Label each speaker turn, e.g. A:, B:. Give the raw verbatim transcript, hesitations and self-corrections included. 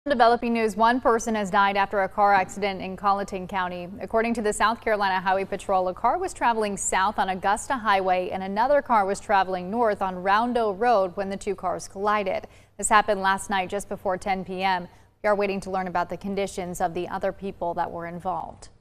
A: Developing news, one person has died after a car accident in Colleton County. According to the South Carolina Highway Patrol, a car was traveling south on Augusta Highway and another car was traveling north on Roundo Road when the two cars collided. This happened last night just before ten p m We are waiting to learn about the conditions of the other people that were involved.